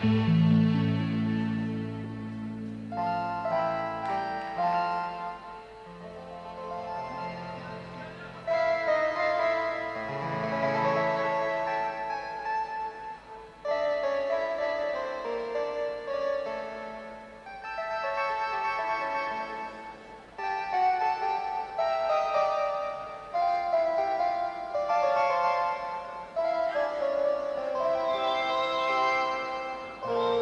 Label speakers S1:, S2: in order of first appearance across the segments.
S1: Oh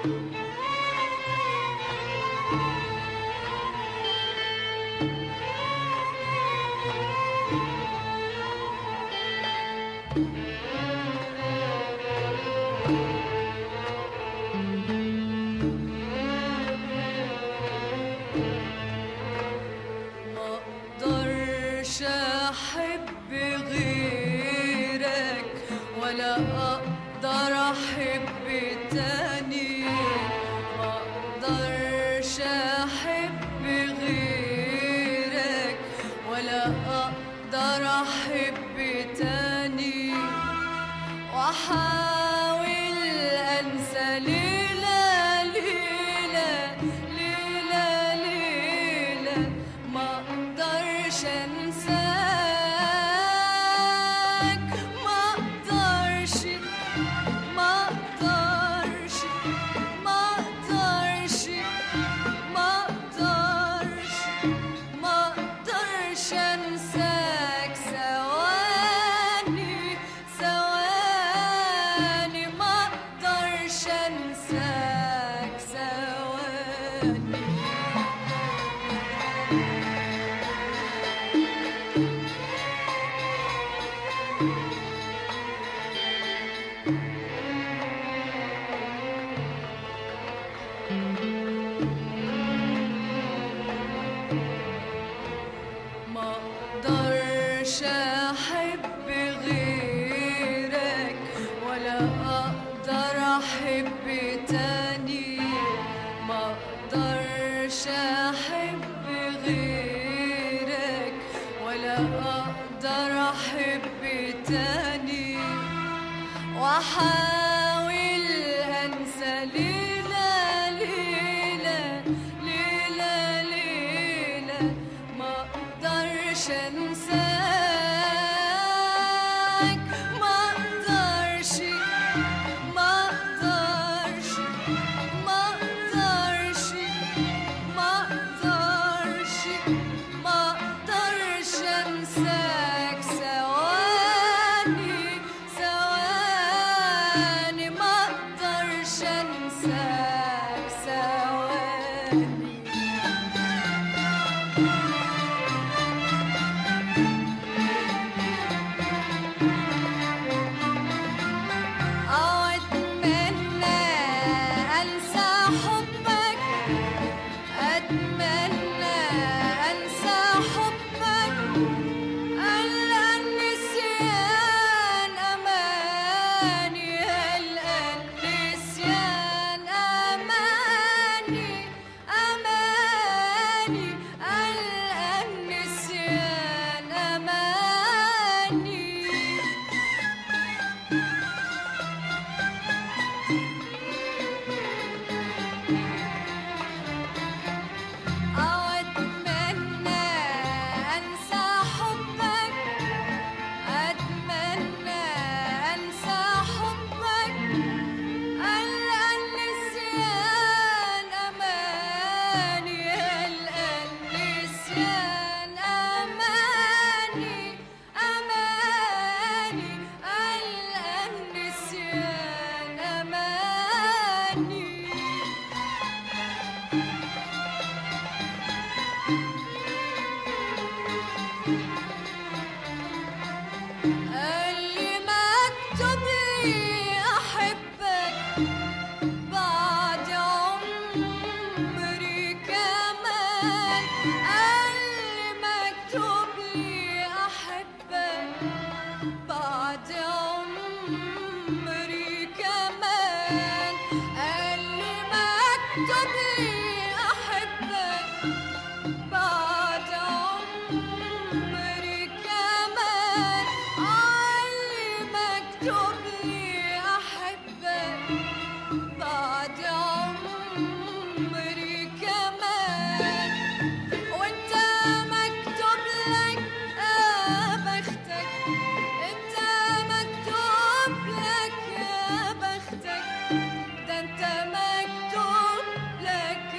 S1: مقدرش احب غيرك ولا اقدر احب تاني، مقدرش احب غيرك ولا اقدر احب تاني، واحاول انسى ليلة ليلة ليلة ليلة، مقدرش انساك، مقدرش مقدرش مقدرش مقدرش مقدرش انساك ثواني ثواني، مقدرش انساك ثواني. مقدرش احب غيرك ولا اقدر احب تاني، مقدرش احب غيرك ولا اقدر احب تاني، واحاول انسى ليلة ليلة ليلة ليلة، مقدرش انساك، مقدرش مقدرش مقدرش مقدرش مقدرش انساك ثواني ثواني، مقدرش انساك ثواني. أتمنى أنسى حبك، أتمنى أنسى حبك، ألقى النسيان أماني، ألقى النسيان أماني أماني، ألقى النسيان أماني. أتمنى أنسى حبك، أتمنى أنسى حبك، ألقى النسيان أماني، ألقى النسيان أماني أماني، ألقى النسيان أماني. اللي مكتوب لي أحبك بعد عمري كمان، اللي مكتوب لي أحبك بعد عمري كمان، اللي مكتوب لي أحبك بعد عمري كمان، اللي مكتوب لي أحبك بعد عمري كمان، وانت مكتوب لك يا بختك، انت مكتوب لك يا بختك، ده انت مكتوب لك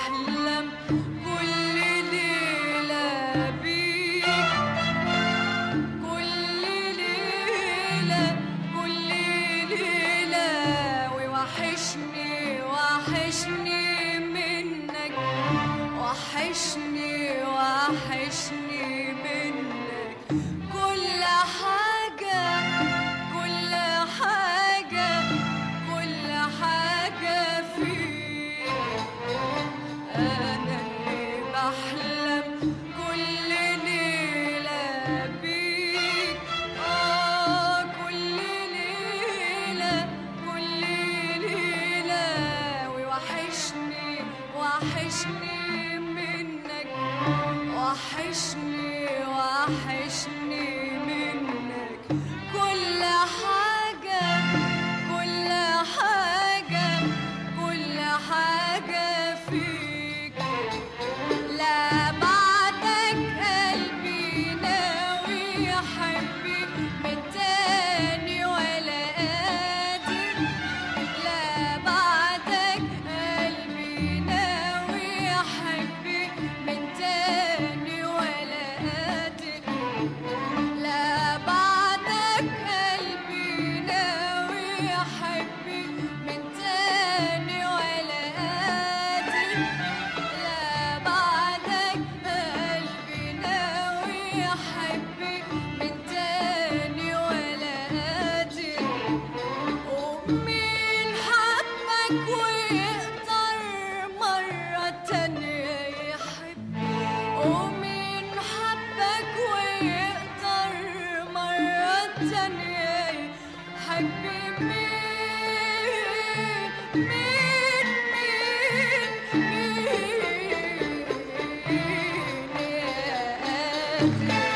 S1: بحلم كل ليلة بيك، كل ليلة كل ليلة، ووحشني وحشني منك، وحشني وحشني منك، كل حاجة كل حاجة كل حاجة فيك. أنا اللي بحلم كل ليلة بيك، كل ليلة كل ليلة، ووحشني وحشني منك، وحشني وحشني منك، كل حاجة كل حاجة كل حاجة فيك. لا بعدك قلبي ناوي يحبي من تاني ولا قادر، لا بعدك قلبي ناوي يحبي من تاني ولا قادر، لا بعدك قلبي ناوي يحبي من تاني ولا قادر، لا بعدك قلبي ناوي يحبي من تاني ولا قادر. ومين حبك ويقدر مرة تانية يحب، ومين حبك ويقدر مرة تانية يحب، مين مين مين مين يا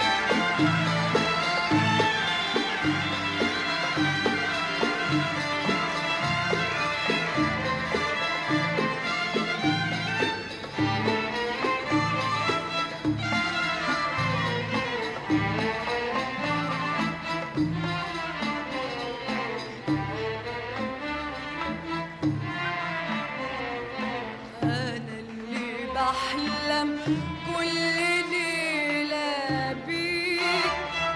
S1: أنا اللي بحلم كل ليلة بيك،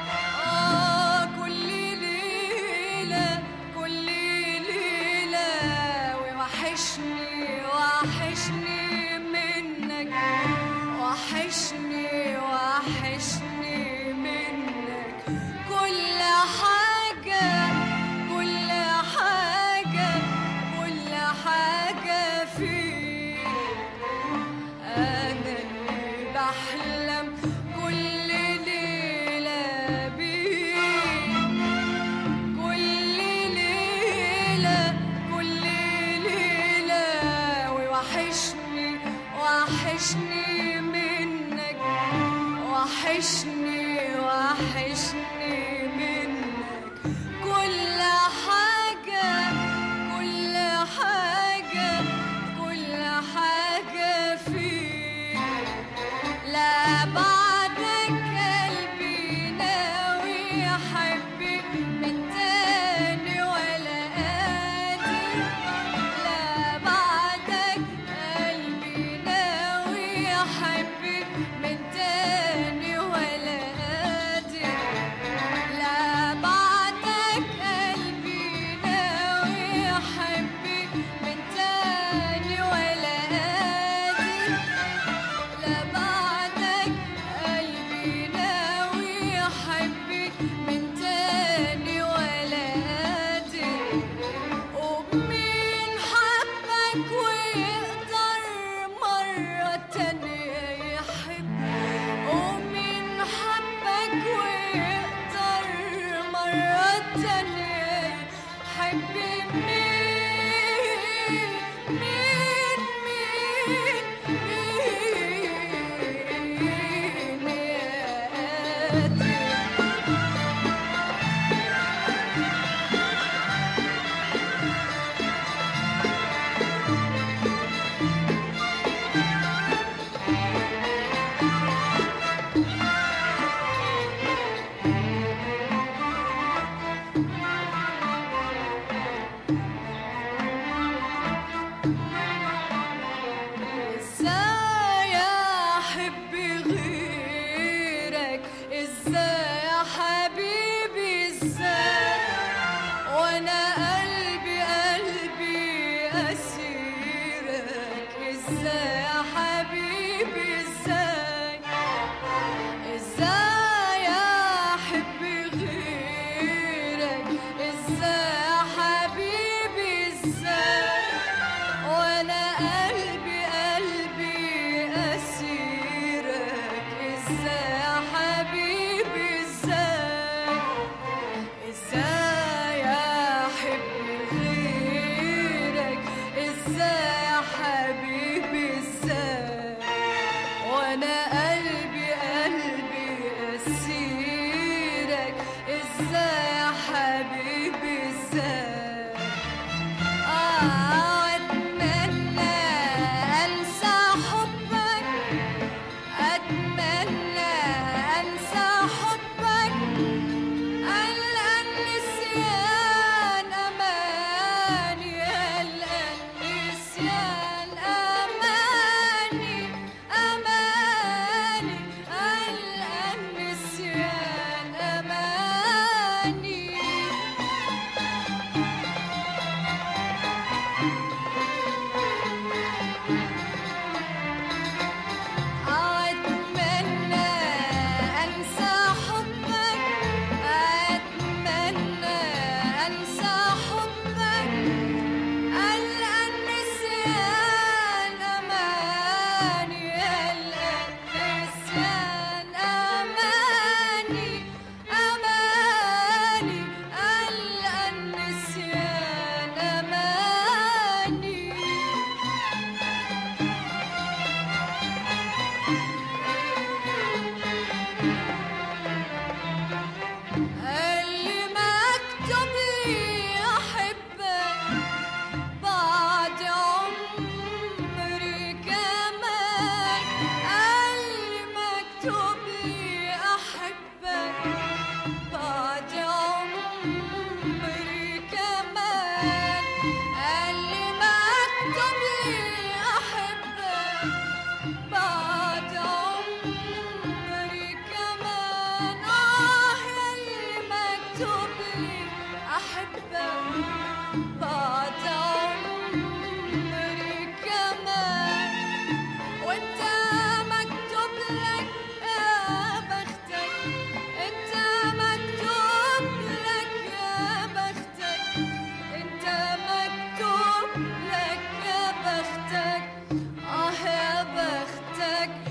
S1: كل ليلة كل ليلة، ووحشني وحشني منك، وحشني وحشني منك، كل حاجة كل حاجة كل حاجة فيك. أنا اللي بحلم كل ليلة بيك، كل ليلة كل ليلة، ووحشني وحشني منك، وحشني وحشني منك، كل حاجة كل حاجة كل حاجة فيك. لا بعدك قلبي ناوي يحبي من تاني ولا قادر، لا بعدك قلبي ناوي يحبي من تاني ولا قادر، لا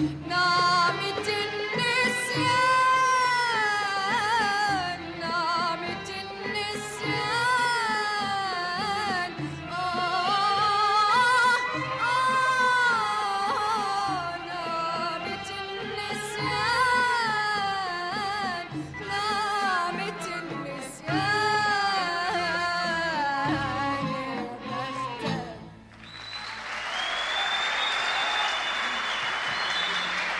S1: نعمة النسيان نعمة النسيان نعمة النسيان نعمة النسيان يا بختك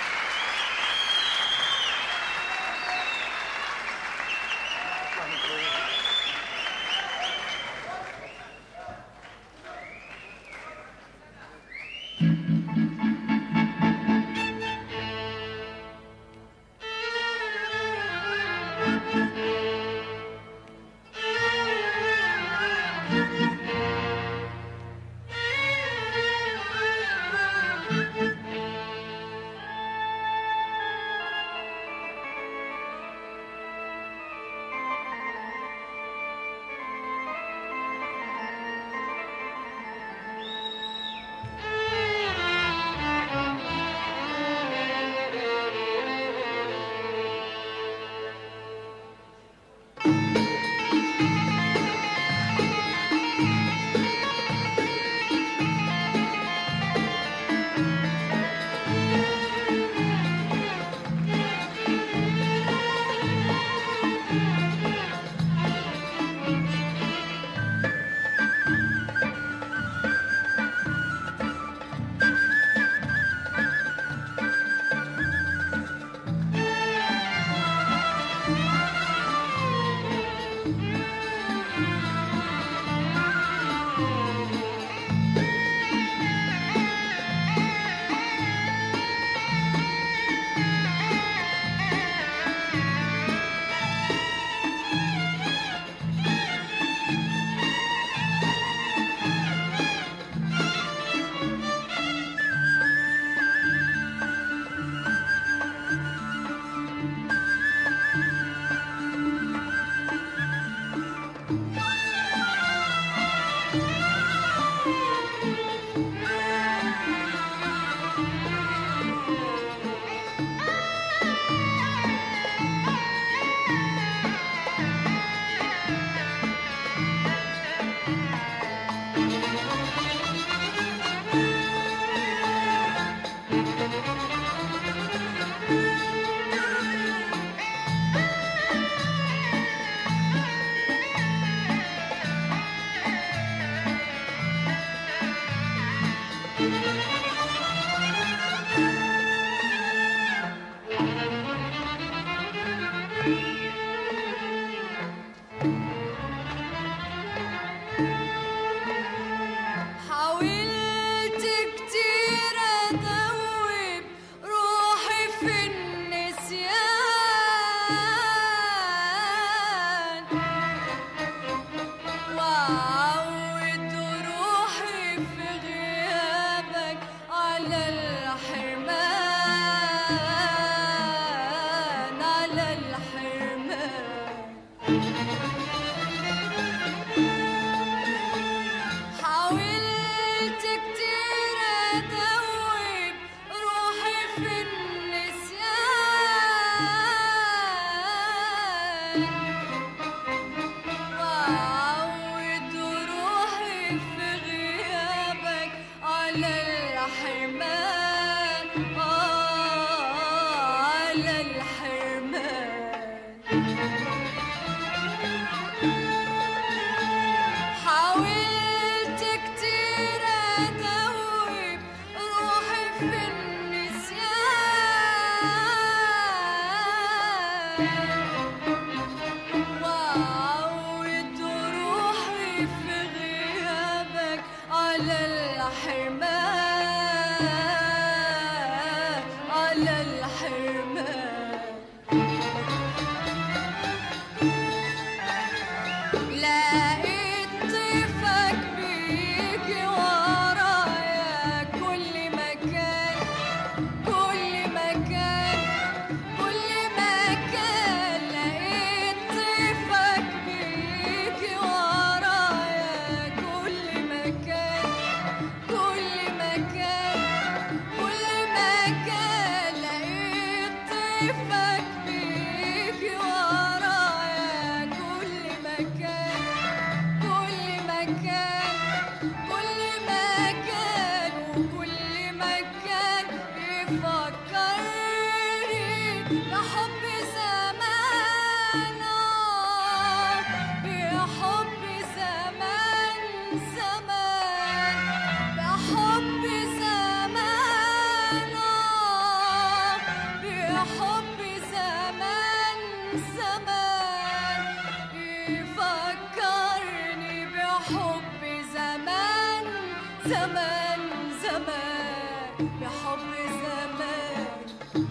S1: زمان زمان بحب زمان.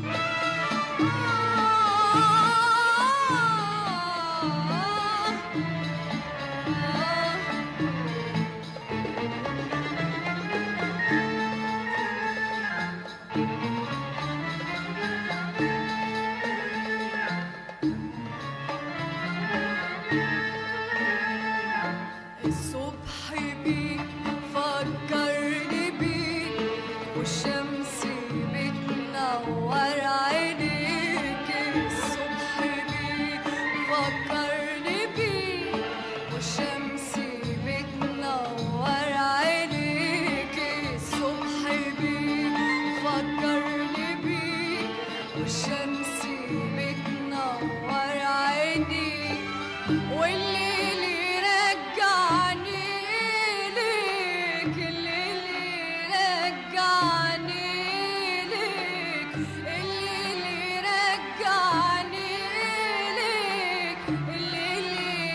S1: الصبح بيك فكرني بيك والشمس بتنور عينيك. الصبح بيك فكرني بيك والشمس بتنور عينيك. الصبح بيك فكرني بيك والشمس بتنور عينيك. والليل يرجعني ليك، الليل يرجعني ليك، الليل يرجعني ليك، الليل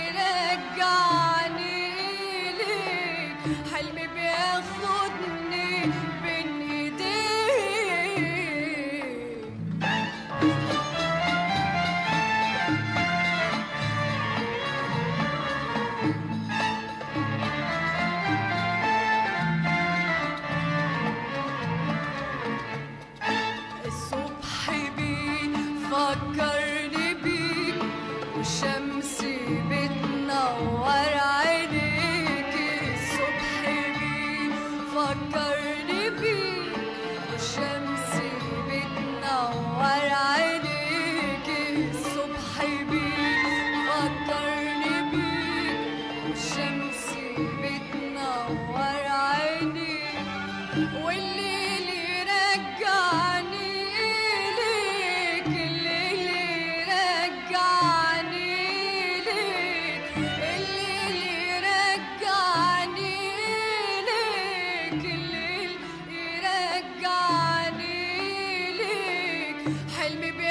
S1: يرجعني ليك. حلمي بياخدني بين ايديك. الصبح بيك فكرني بيك والشمس بتنور عينيك. الصبح بيك فكرني بيك والشمس بتنور عينيك. الصبح بيك فكرني بيك والشمس بتنور عينيك. والليل يرجعني ليك، الليل يرجعني ليك، الليل يرجعني ليك، الليل يرجعني ليك. حلمي